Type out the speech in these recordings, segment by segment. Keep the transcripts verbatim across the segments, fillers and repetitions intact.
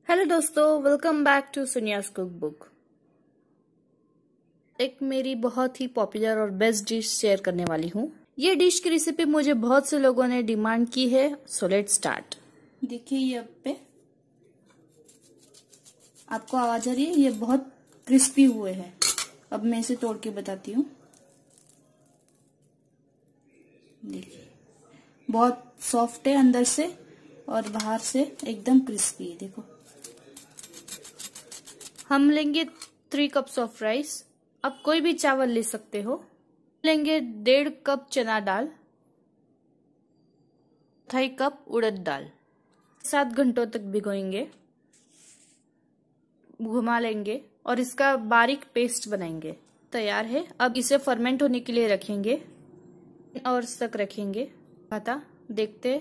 Hello दोस्तों, welcome back to Sunia's cook book. एक मेरी बहुत ही पॉपुलर और बेस्ट डिश शेयर करने वाली हूँ। ये डिश की रेसिपी मुझे बहुत से लोगों ने डिमांड की है, सो लेट्स स्टार्ट। देखिए ये अप्पे, आपको आवाज आ रही है? ये बहुत क्रिस्पी हुए हैं। अब मैं इसे तोड़ के बताती हूँ। देखिए बहुत सॉफ्ट है अंदर से और बाहर से एकदम क्रिस्पी है। देखो, हम लेंगे थ्री कप्स ऑफ राइस। आप कोई भी चावल ले सकते हो। लेंगे डेढ़ कप चना दाल, ढाई कप उड़द दाल। सात घंटों तक भिगोएंगे, घुमा लेंगे और इसका बारीक पेस्ट बनाएंगे। तैयार है। अब इसे फर्मेंट होने के लिए रखेंगे और तक रखेंगे। पता देखते,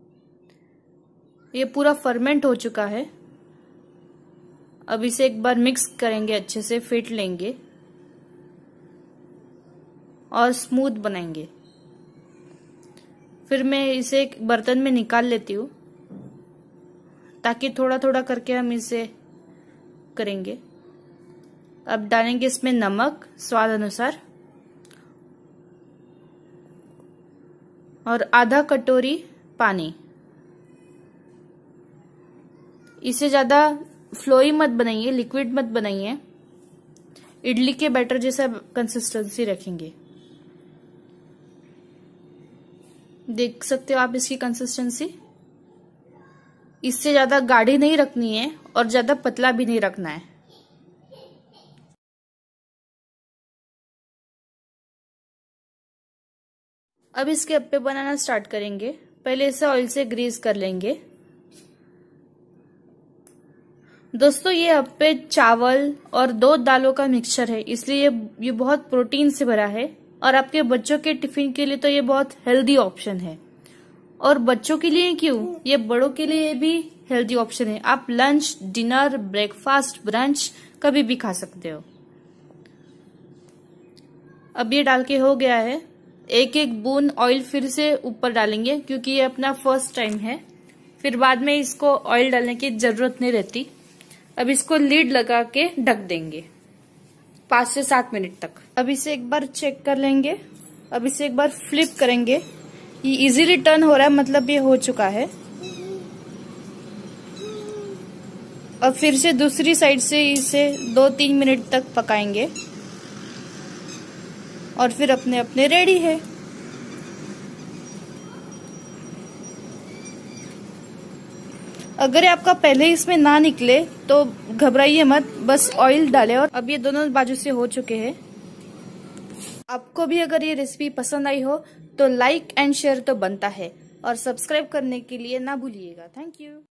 ये पूरा फर्मेंट हो चुका है। अब इसे एक बार मिक्स करेंगे, अच्छे से फेंट लेंगे और स्मूथ बनाएंगे। फिर मैं इसे एक बर्तन में निकाल लेती हूँ ताकि थोड़ा थोड़ा करके हम इसे करेंगे। अब डालेंगे इसमें नमक स्वाद अनुसार और आधा कटोरी पानी। इसे ज्यादा फ्लोई मत बनाइए, लिक्विड मत बनाइए। इडली के बैटर जैसा कंसिस्टेंसी रखेंगे। देख सकते हो आप इसकी कंसिस्टेंसी। इससे ज्यादा गाढ़ी नहीं रखनी है और ज्यादा पतला भी नहीं रखना है। अब इसके अप्पे बनाना स्टार्ट करेंगे। पहले इसे ऑयल से ग्रीस कर लेंगे। दोस्तों ये अप्पे चावल और दो दालों का मिक्सचर है, इसलिए ये बहुत प्रोटीन से भरा है और आपके बच्चों के टिफिन के लिए तो ये बहुत हेल्दी ऑप्शन है। और बच्चों के लिए क्यों, ये बड़ों के लिए भी हेल्दी ऑप्शन है। आप लंच, डिनर, ब्रेकफास्ट, ब्रंच कभी भी खा सकते हो। अब ये डाल के हो गया है। एक एक बूंद ऑयल फिर से ऊपर डालेंगे क्योंकि ये अपना फर्स्ट टाइम है। फिर बाद में इसको ऑयल डालने की जरूरत नहीं रहती। अब इसको लीड लगा के ढक देंगे पाँच से सात मिनट तक। अब इसे एक बार चेक कर लेंगे। अब इसे एक बार फ्लिप करेंगे। ये इजीली टर्न हो रहा है, मतलब ये हो चुका है। अब फिर से दूसरी साइड से इसे दो तीन मिनट तक पकाएंगे और फिर अपने अपने रेडी है। अगर आपका पहले इसमें ना निकले तो घबराइए मत, बस ऑयल डालें। और अब ये दोनों बाजू से हो चुके हैं। आपको भी अगर ये रेसिपी पसंद आई हो तो लाइक एंड शेयर तो बनता है और सब्सक्राइब करने के लिए ना भूलिएगा। Thank you.